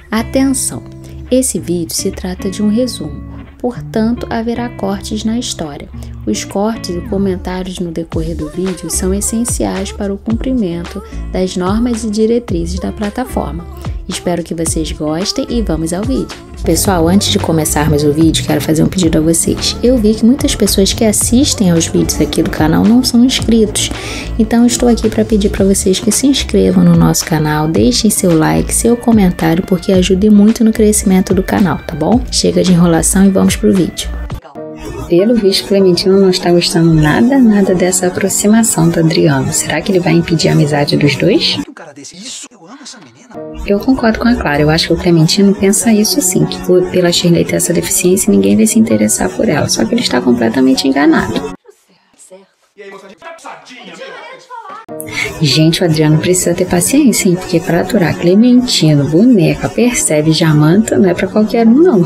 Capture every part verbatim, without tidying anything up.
Atenção! Esse vídeo se trata de um resumo, portanto haverá cortes na história. Os cortes e comentários no decorrer do vídeo são essenciais para o cumprimento das normas e diretrizes da plataforma. Espero que vocês gostem e vamos ao vídeo. Pessoal, antes de começarmos o vídeo, quero fazer um pedido a vocês. Eu vi que muitas pessoas que assistem aos vídeos aqui do canal não são inscritos. Então estou aqui para pedir para vocês que se inscrevam no nosso canal, deixem seu like, seu comentário, porque ajuda muito no crescimento do canal, tá bom? Chega de enrolação e vamos pro vídeo. Pelo visto, Clementino não está gostando nada, nada dessa aproximação do Adriano. Será que ele vai impedir a amizade dos dois? Eu concordo com a Clara, eu acho que o Clementino pensa isso sim, que por, pela Shirley ter essa deficiência, ninguém vai se interessar por ela, só que ele está completamente enganado. Gente, o Adriano precisa ter paciência, hein? Porque para aturar Clementino, boneca, percebe, Jamanta, não é para qualquer um, não.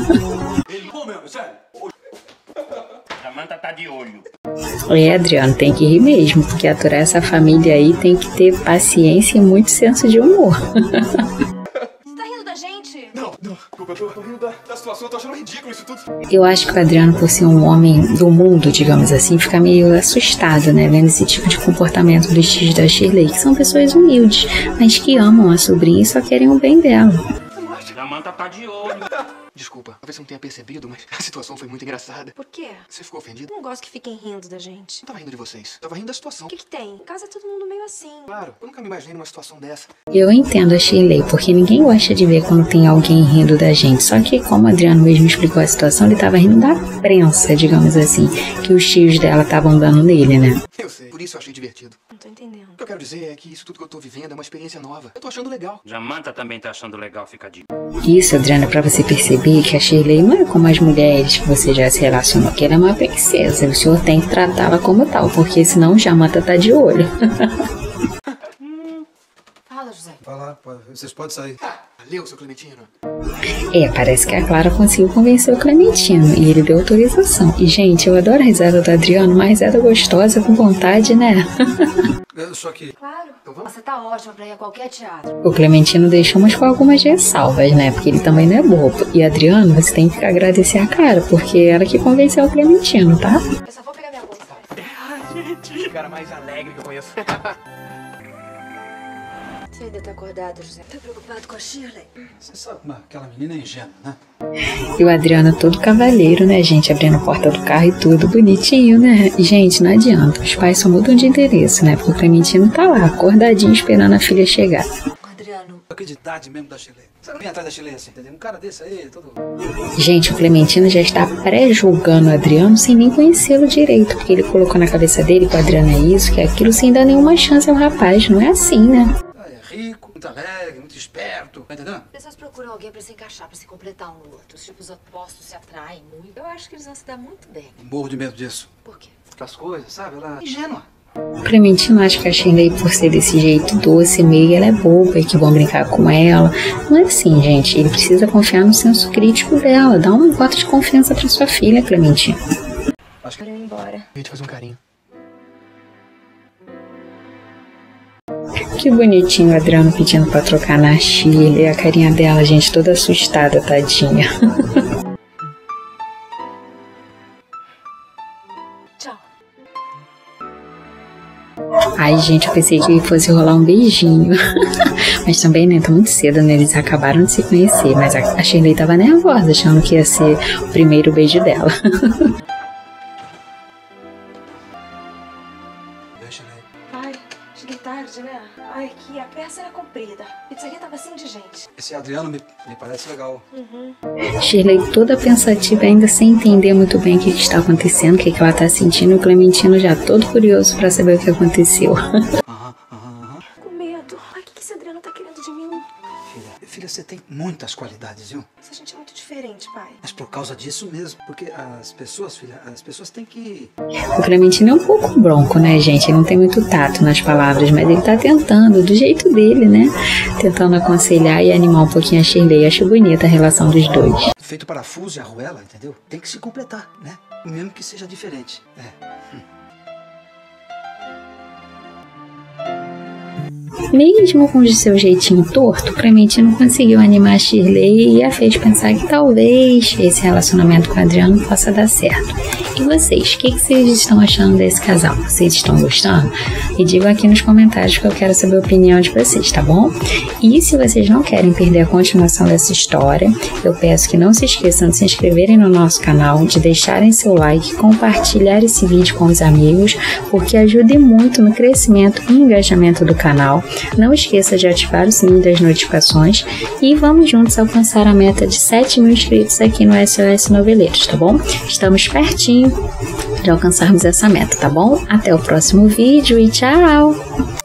Jamanta tá de olho. É, Adriano, tem que rir mesmo, porque aturar essa família aí tem que ter paciência e muito senso de humor. Você tá rindo da gente? Não, não, desculpa, eu tô, tô rindo da, da situação, eu tô achando ridículo isso tudo. Eu acho que o Adriano, por ser um homem do mundo, digamos assim, fica meio assustado, né, vendo esse tipo de comportamento dos tios da Shirley, que são pessoas humildes, mas que amam a sobrinha e só querem o bem dela. Jamanta tá de olho. Desculpa, talvez você não tenha percebido, mas a situação foi muito engraçada. Por quê? Você ficou ofendido? Não gosto que fiquem rindo da gente. Não tava rindo de vocês, tava rindo da situação. O que que tem? Em casa é todo mundo meio assim. Claro, eu nunca me imaginei numa situação dessa. Eu entendo a Shirley, porque ninguém gosta de ver quando tem alguém rindo da gente. Só que, como o Adriano mesmo explicou a situação, ele tava rindo da prensa, digamos assim, que os tios dela estavam dando nele, né? Eu sei, por isso eu achei divertido. Não tô entendendo. O que eu quero dizer é que isso tudo que eu tô vivendo é uma experiência nova. Eu tô achando legal. Jamanta também tá achando legal ficar de... Isso, Adriana, é pra você perceber que a Shirley não é como as mulheres que você já se relacionou, que ela é uma princesa. O senhor tem que tratá-la como tal, porque senão o Jamanta tá de olho. Fala, José. Fala, vocês podem sair. Ah, valeu, seu Clementino. É, parece que a Clara conseguiu convencer o Clementino e ele deu autorização. E, gente, eu adoro a risada do Adriano, uma risada gostosa, com vontade, né? Só que... Claro. Então vamos. Você tá ótima pra ir a qualquer teatro. O Clementino deixou, mas com algumas ressalvas, né? Porque ele também não é bobo. E, Adriano, você tem que agradecer a Clara, porque ela que convenceu o Clementino, tá? Eu só vou pegar minha bolsa. Gente, o cara mais alegre que eu conheço. Você ainda tá acordado, José? Tá preocupado com a Shirley? Você sabe como aquela menina é ingênua, né? E o Adriano todo cavalheiro, né, gente? Abrindo a porta do carro e tudo, bonitinho, né? E, gente, não adianta. Os pais só mudam de interesse, né? Porque o Clementino tá lá, acordadinho, esperando a filha chegar. Adriano. Acreditar mesmo da Shirley. Você não vem atrás da Shirley assim, entendeu? Um cara desse aí, todo... Gente, o Clementino já está pré-julgando o Adriano sem nem conhecê-lo direito, porque ele colocou na cabeça dele que o Adriano é isso, que é aquilo, sem dar nenhuma chance ao rapaz. Não é assim, né? É rico, muito alegre, muito esperto, tá entendendo? Pessoas procuram alguém pra se encaixar, pra se completar um no outro. Os tipos opostos se atraem muito. Eu acho que eles vão se dar muito bem. Morro de medo disso. Por quê? As coisas, sabe? Ela é ingênua. O Clementino acha que a Shirley, por ser desse jeito doce, meio, ela é boba e que vão brincar com ela. Não é assim, gente. Ele precisa confiar no senso crítico dela. Dá um voto de confiança pra sua filha, Clementino. Acho que... Bora ir embora. Eu ia te fazer um carinho. Que bonitinho o Adriano pedindo pra trocar na Shirley. A carinha dela, gente, toda assustada, tadinha. Tchau. Ai, gente, eu pensei que fosse rolar um beijinho. Mas também, né, tá muito cedo, né? Eles acabaram de se conhecer. Mas a, a Shirley tava nervosa, achando que ia ser o primeiro beijo dela. Deixa ela aí. Ai, cheguei tarde, né? Ai, aqui a peça era comprida. A pizzaria tava assim de gente. Esse Adriano me, me parece legal. Shirley toda pensativa, ainda sem entender muito bem o que, que está acontecendo, o que, que ela tá sentindo. E o Clementino já todo curioso pra saber o que aconteceu. Aham, aham, aham. Com medo. Ai, o que que esse Adriano tá querendo de mim? Filha, filha, você tem muitas qualidades, viu? Essa gente é muito diferente, pai. Mas por causa disso mesmo. Porque as pessoas, filha, as pessoas têm que... O Clementino é um pouco bronco, né, gente? Ele não tem muito tato nas palavras, mas ele tá tentando, do jeito dele, né? Tentando aconselhar e animar um pouquinho a Shirley. Acho bonita a relação dos dois. Feito parafuso e arruela, entendeu? Tem que se completar, né? Mesmo que seja diferente. É. Hum. Mesmo com o seu jeitinho torto, Clementino conseguiu animar a Shirley e a fez pensar que talvez esse relacionamento com o Adriano possa dar certo. E vocês, o que, que vocês estão achando desse casal? Vocês estão gostando? Me digam aqui nos comentários que eu quero saber a opinião de vocês, tá bom? E se vocês não querem perder a continuação dessa história, eu peço que não se esqueçam de se inscreverem no nosso canal, de deixarem seu like, compartilhar esse vídeo com os amigos, porque ajuda muito no crescimento e engajamento do canal. Não esqueça de ativar o sininho das notificações e vamos juntos alcançar a meta de sete mil inscritos aqui no S O S Noveleiros, tá bom? Estamos pertinho de alcançarmos essa meta, tá bom? Até o próximo vídeo e tchau!